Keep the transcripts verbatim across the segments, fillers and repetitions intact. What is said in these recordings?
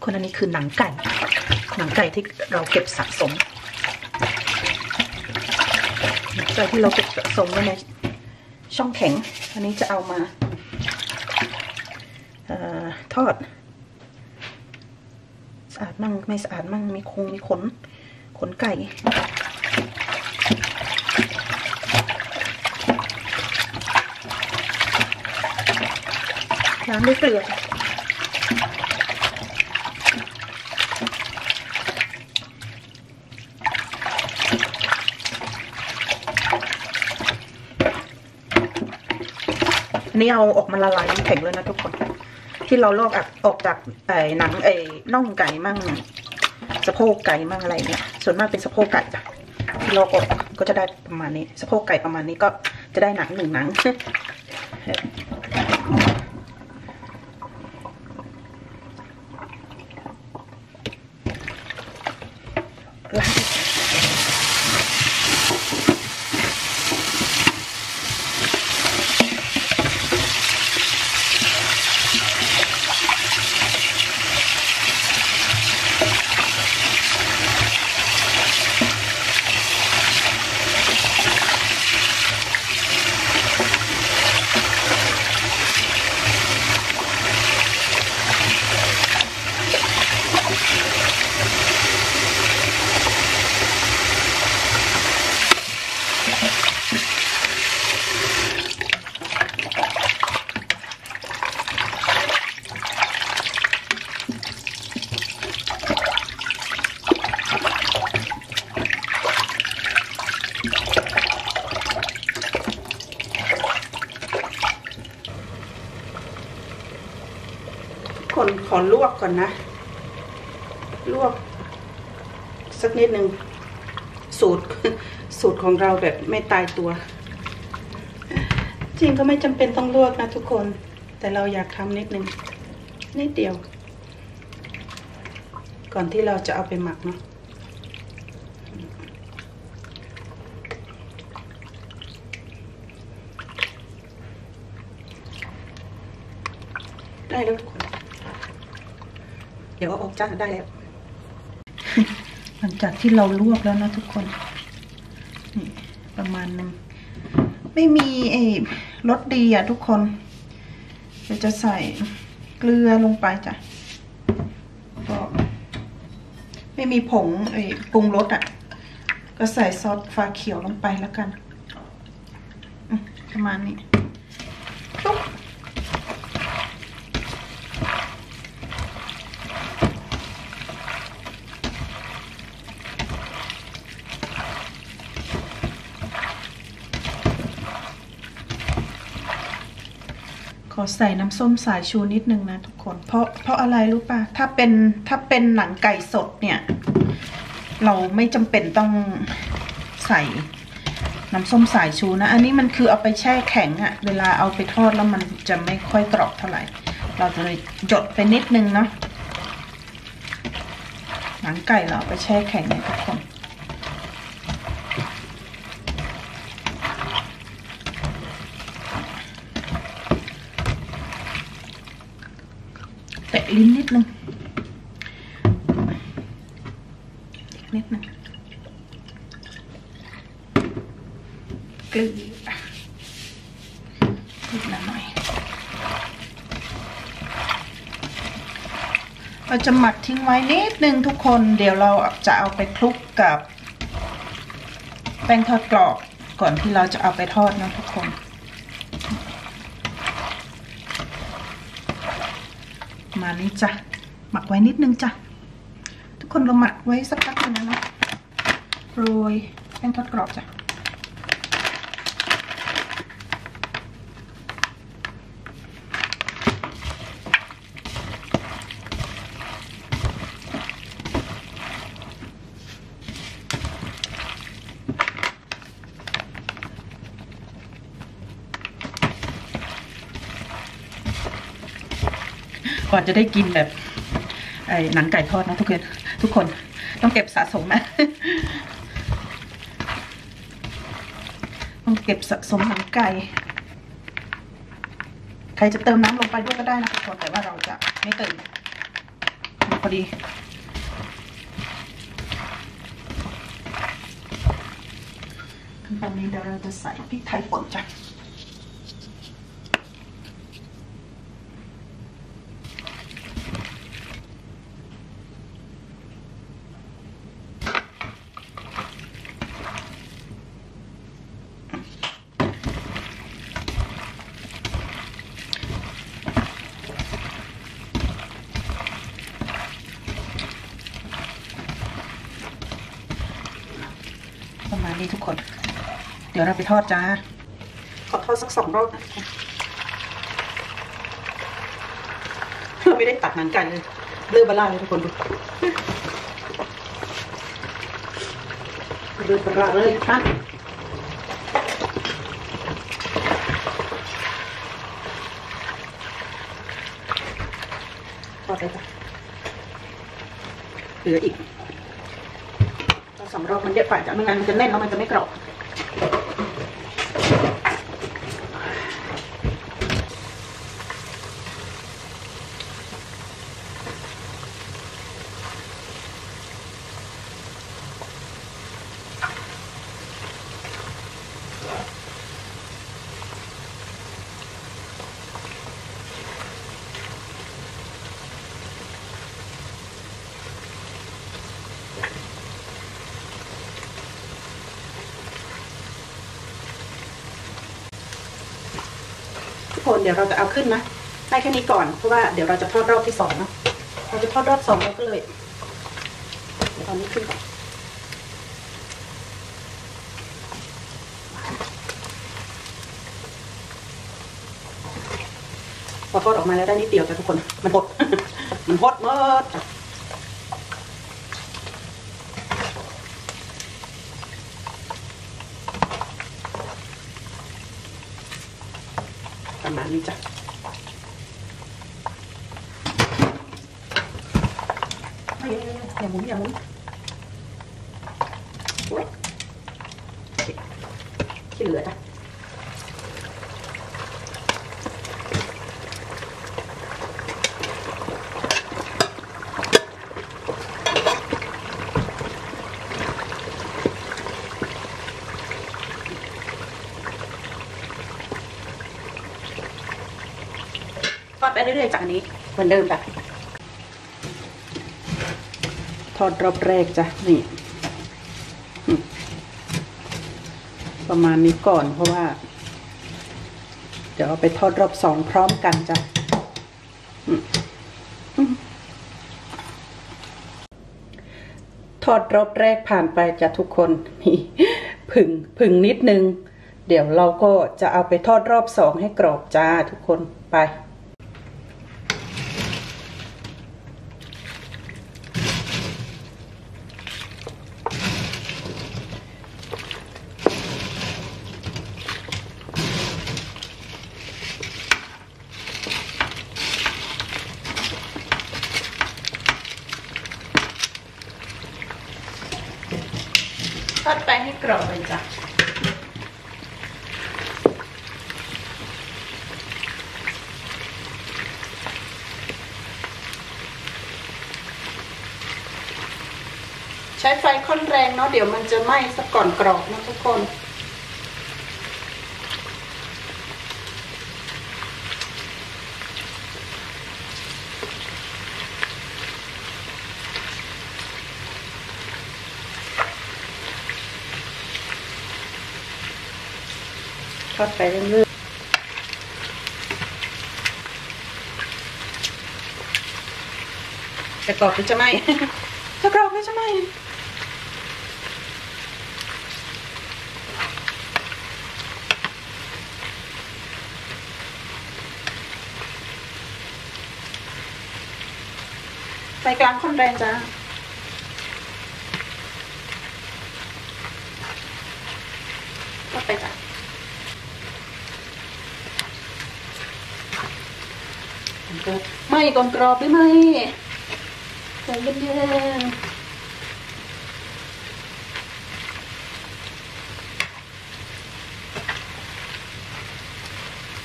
คนอันนี้คือหนังไก่หนังไก่ที่เราเก็บสะสมหนังไก่ที่เราเก็บสะสมไว้ในช่องแข็งอันนี้จะเอามาเอ่อทอดสะอาดมั่งไม่สะอาดมั่งมีคงมีขนขนไก่ล้างด้วยเกลืออันนี้เอาออกมาละลายน้ำแข็งเลยนะทุกคนที่เราลอกออกจากไอ้หนังไอ้น่องไก่มั่งสะโพกไก่มั่งอะไรเนี่ยส่วนมากเป็นสะโพกไก่ที่ลอกออกก็จะได้ประมาณนี้สะโพกไก่ประมาณนี้ก็จะได้หนังหนึ่งหนังคนขอลวกก่อนนะลวกสักนิดหนึ่งสูตรสูตรของเราแบบไม่ตายตัวจริงก็ไม่จำเป็นต้องลวกนะทุกคนแต่เราอยากทำนิดนึงนิดเดียวก่อนที่เราจะเอาไปหมักเนาะได้แล้วทุกคนเดี๋ยวเอาออกจากได้แล้วหลังจากที่เราลวกแล้วนะทุกคนนี่ประมาณนึงไม่มีไอ้รสดีอ่ะทุกคนเราจะใส่เกลือลงไปจ้ะก็ไม่มีผงไอ้ปรุงรสอ่ะก็ใส่ซอสฟ้าเขียวลงไปแล้วกันประมาณนี้ตุ๊บขอใส่น้ำส้มสายชูนิดนึงนะทุกคนเพราะเพราะอะไรรู้ป่ะถ้าเป็นถ้าเป็นหนังไก่สดเนี่ยเราไม่จำเป็นต้องใส่น้ำส้มสายชูนะอันนี้มันคือเอาไปแช่แข็งอะเวลาเอาไปทอดแล้วมันจะไม่ค่อยกรอบเท่าไหร่เราจะเลยหยดไปนิดนึงเนาะหนังไก่เราเอาไปแช่แข็งเนี่ยทุกคนแตะลิ้นนิดนึงอีกนิดนึงเกลือนิดหน่อยเราจะหมักทิ้งไว้นิดนึงทุกคนเดี๋ยวเราจะเอาไปคลุกกับแป้งทอดกรอบก่อนที่เราจะเอาไปทอดนะทุกคนมานี้จ้ะหมักไว้นิดนึงจ้ะทุกคนเราหมักไว้สักพักนึงนะเนาะโรยแป้งทอดกรอบจ้ะก่อนจะได้กินแบบไอ้หนังไก่ทอดนะทุกคนทุกคนต้องเก็บสะสมนะต้องเก็บสะสมหนังไก่ใครจะเติมน้ำลงไปด้วยก็ได้นะทุกคนแต่ว่าเราจะไม่เติมพอดีขั้นตอนนี้เดี๋ยวเราจะใส่พริกไทยป่นจ้ะประมาณนี้ทุกคนเดี๋ยวเราไปทอดจ้าขอทอดสักสองรอบนะเราไม่ได้ตัดหนังไก่เลยเลือบลาเลยทุกคนดูเลือบลาเลยค่ะทอดไปจ้ะเหลืออีกสองรอบมันเยอะไปจ้ะไม่งั้นมันจะแน่นแล้วมันจะไม่กรอบคนเดี๋ยวเราจะเอาขึ้นนะได้แค่นี้ก่อนเพราะว่าเดี๋ยวเราจะทอดรอบที่สองนะเราจะทอดรอบสองเราก็เลยเดี๋ยวตอนนี้ขึ้นก่อนพอทอดออกมาแล้วได้นิดเดียวจ้ะทุกคนมันหด มันหดหมดประมาณนี้จ้ะอย่าหมุนอย่าหมุนที่เหลือจ้ะทอดไปเรื่อยๆจากอันนี้เหมือนเดิมจ้ะทอดรอบแรกจ้ะนี่ประมาณนี้ก่อนเพราะว่าเดี๋ยวเอาไปทอดรอบสองพร้อมกันจ้ะทอดรอบแรกผ่านไปจ้ะทุกคนมีผึ่งผึ่งนิดนึงเดี๋ยวเราก็จะเอาไปทอดรอบสองให้กรอบจ้าทุกคนไปทอดไปให้กรอบเลยจ้ะใช้ไฟค่อนแรงเนาะเดี๋ยวมันจะไหม้ซะก่อนกรอบนะทุกคนทอดไปเรื่อยๆจะกรอบหรือจะไหม จะกรอบหรือจะไหมไฟกลางค่อนแรงจ้าทอดไปจ้ะไม่ก่อนกรอบหรือไม่ใจเย็น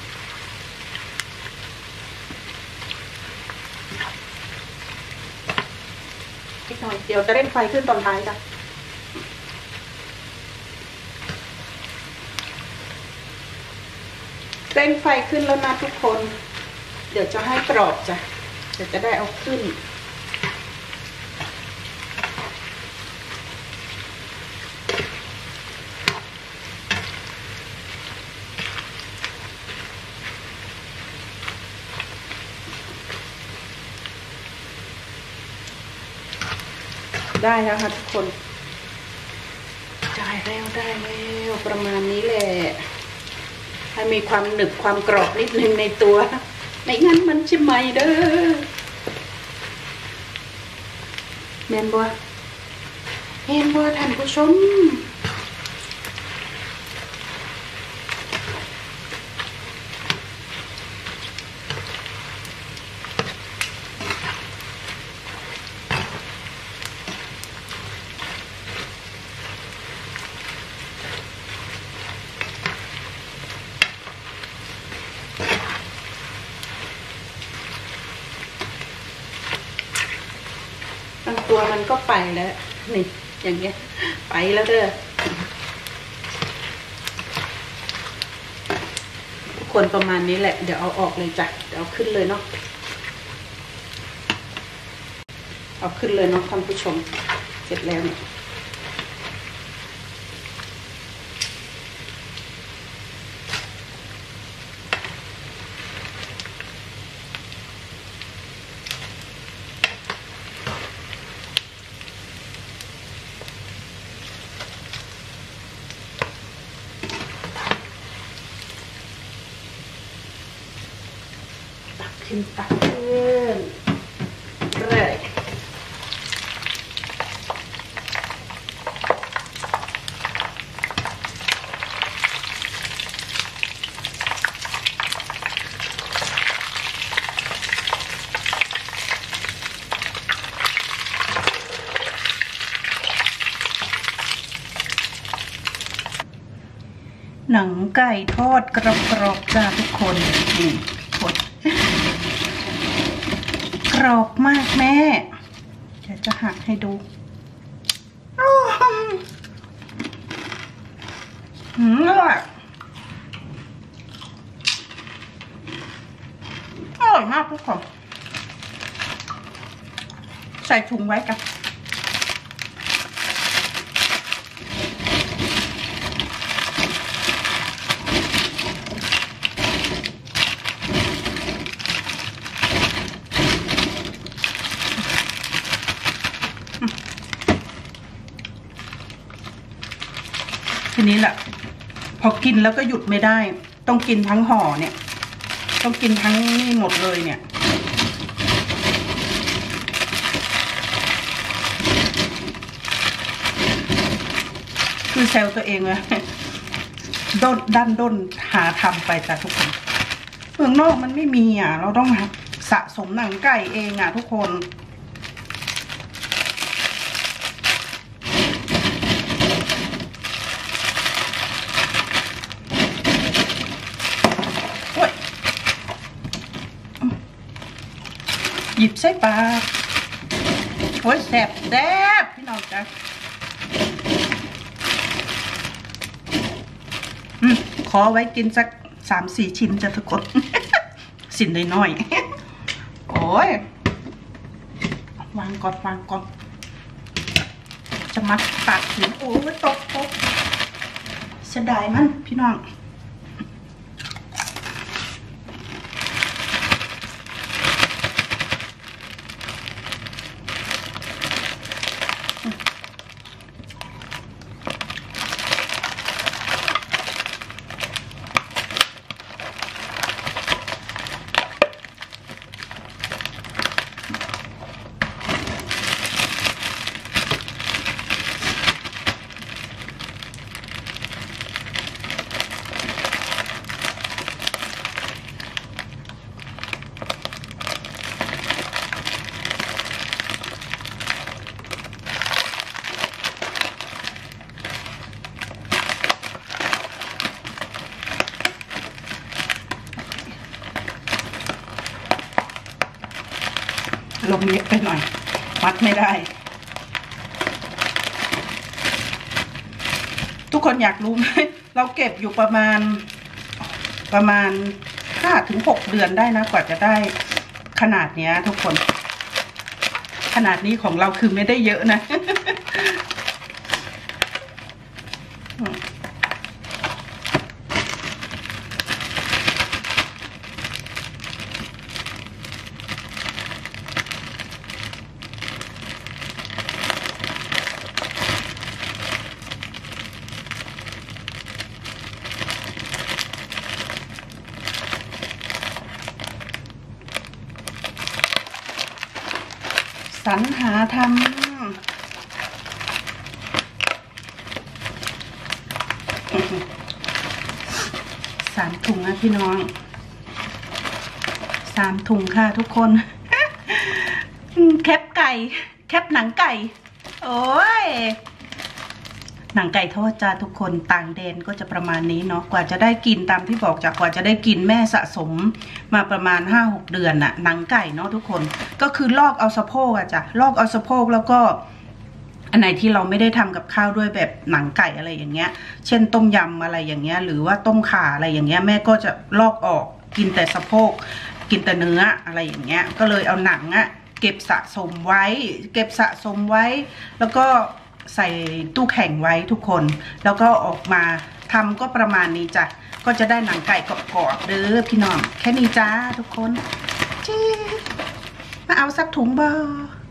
ๆหน่อยเดี๋ยวจะเร่งไฟขึ้นตอนท้ายจ้ะเร่งไฟขึ้นแล้วนะทุกคนเดี๋ยวจะให้กรอบจ้ะเดี๋ยวจะได้เอาขึ้นได้แล้วค่ะทุกคนได้แล้วได้แล้วประมาณนี้แหละให้มีความหนึบความกรอบนิดนึงในตัวไม่งั้นมันจะไหม้เด้อแม่นบัวแม่นบัวท่านผู้ชมตัวมันก็ไปแล้วนี่อย่างเงี้ยไปแล้วเด้อทุกคนประมาณนี้แหละเดี๋ยวเอาออกเลยจ้ะเดี๋ยวเอาขึ้นเลยเนาะเอาขึ้นเลยเนาะท่านผู้ชมเสร็จแล้วเนี่ยขึ้นตักขึ้นเลยหนังไก่ทอดกรอบๆจ้าทุกคนนี่กดกรอบมากแม่เดี๋ยวจะหักให้ดูอืมอร่อยอร่อยมากทุกคนใส่ถุงไว้กันทีนี้แหละพอกินแล้วก็หยุดไม่ได้ต้องกินทั้งห่อเนี่ยต้องกินทั้งนี่หมดเลยเนี่ยคือเซลตัวเองเลยด้นดันด้นหาทำไปจ้ะทุกคนเมืองนอกมันไม่มีอ่ะเราต้องสะสมหนังไก่เองอ่ะทุกคนหยิบใส่ปากโอ้ยแซ่บแซ่บพี่น้องจ้ะอืมขอไว้กินสักสามสี่ชิ้นจ้ะทุกคน สินน้อยๆโอ้ยวางก่อนวางก่อนจะมัดปากถึงโอ้ยตกตกเสียดายมันพี่น้องลงเยอะไปหน่อยมัดไม่ได้คนอยากรู้ไหมเราเก็บอยู่ประมาณประมาณห้าถึงหกเดือนได้นะกว่าจะได้ขนาดเนี้ยทุกคนขนาดนี้ของเราคือไม่ได้เยอะนะ สรรหาทำสามถุงนะพี่น้องสามถุงค่ะทุกคน แคปไก่แคปหนังไก่โอ้ยหนังไก่ทอดจ้าทุกคนต่างแดนก็จะประมาณนี้เนาะกว่าจะได้กินตามที่บอกจากกว่าจะได้กินแม่สะสมมาประมาณ ห้าหก เดือนน่ะหนังไก่เนาะทุกคนก็คือลอกเอาสะโพกอะจ้ะลอกเอาสะโพกแล้วก็อันไหนที่เราไม่ได้ทำกับข้าวด้วยแบบหนังไก่อะไรอย่างเงี้ยเช่นต้มยำอะไรอย่างเงี้ยหรือว่าต้มข่าอะไรอย่างเงี้ยแม่ก็จะลอกออกกินแต่สะโพกกินแต่เนื้ออะไรอย่างเงี้ยก็เลยเอาหนังอะเก็บสะสมไว้เก็บสะสมไว้แล้วก็ใส่ตู้แข็งไว้ทุกคนแล้วก็ออกมาทำก็ประมาณนี้จ้ะก็จะได้หนังไก่กรอบๆเด้อพี่น้องแค่นี้จ้าทุกคนจี้มาเอาสักถุงเบอร์